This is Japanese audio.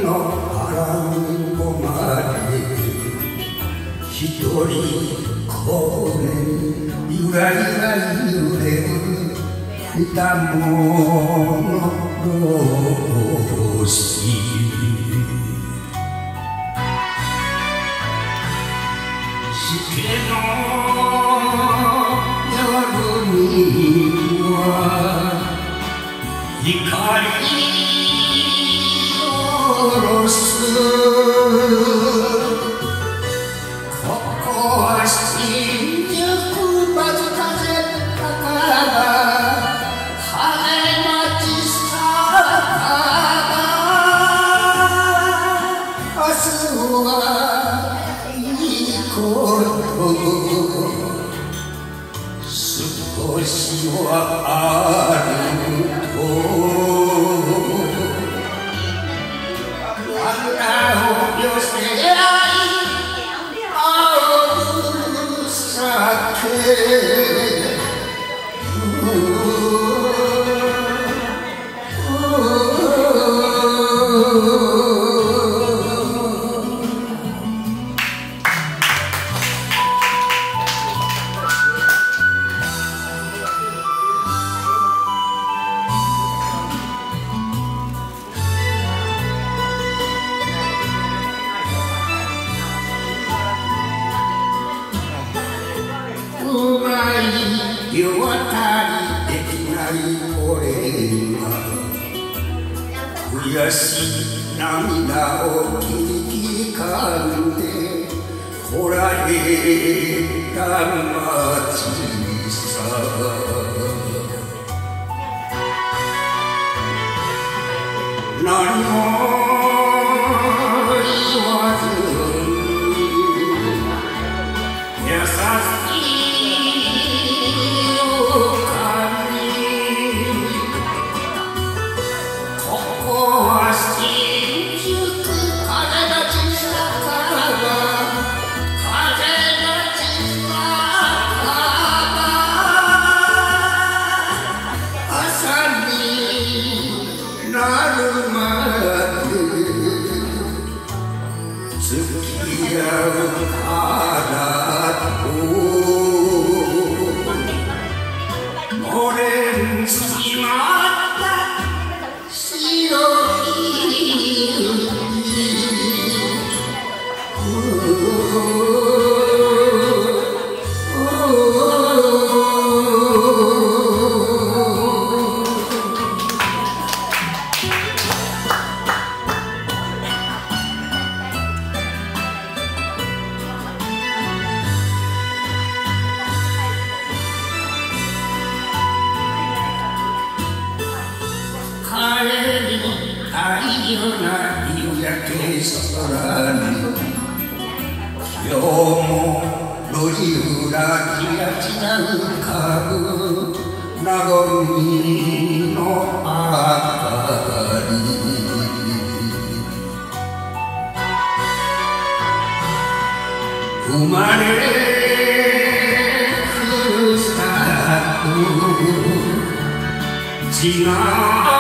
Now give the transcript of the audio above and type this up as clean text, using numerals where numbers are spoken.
の腹ごまで一人これゆらゆら揺れる見たもの同士しけの夜には光おろすここは新宿まず風だから羽町さ明日はいいこと少しはあると花を寄せ合い合う酒うまい世渡りできない俺が悔しい涙を切りかんでこらえた街さ何も言わずに優しい付き合うからと俺にしまった白い帰りたいよな夕焼け空に今日も路地裏キラキラ浮かぶ名残の明かり生まれふるさと違う